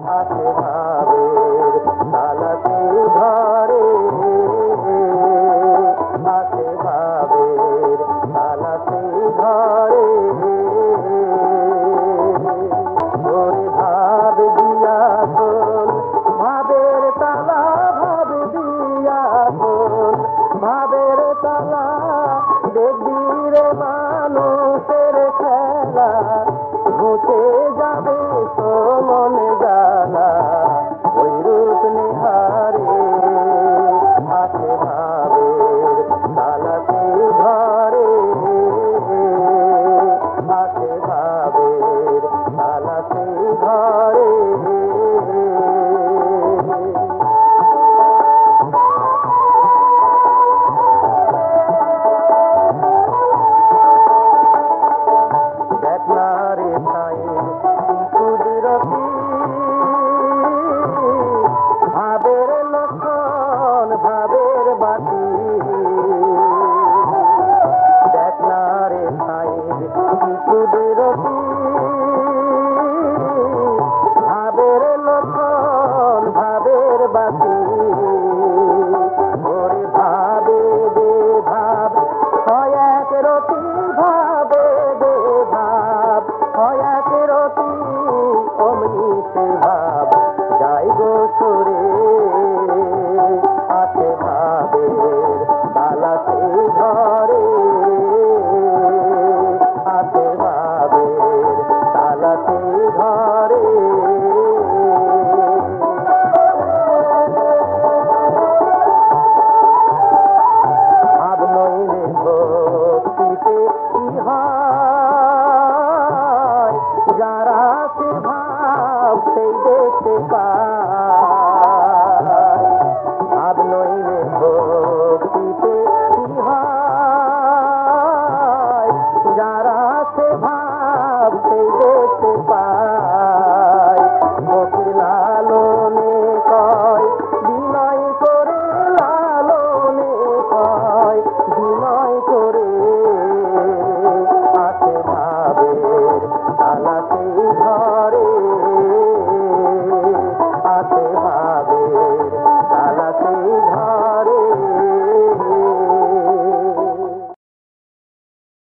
আছে ভাবের তালাতে ঘরে, আছে ভাবের তালাতে ঘরে। ওরে ভাব দিয়া শোন, ভাবের তালা ভাব দিয়া শোন, ভাবের তালা দেখবি রে মানুষের খেলা, ঘুচে যাবে মনে জানা ওই রূপ নিহারে। আছে ভাবের তালাতে ঘরে, আছে ভাবের তালাতে ঘরে। দেখনারে সাইন কুদরতি ভাবের লক্ষণ ভাবের বাতি। দেখনারে সাইন কুদরতি ভাবের লক্ষণ ভাবের বাতি। ওরে ভাবে দে ভাব হয় এক রতি, ভাবে দে ভাব হয় এক রতি, অমনি সে ভাব যাই গো সরে। আছে ভাবের তালাতে ঘরে, আছে ভাবের তালাতে ঘরে। ভাব নইলে ভক্তিতে কি হয়, যারা সে ভাব সেই দেখতে পায়।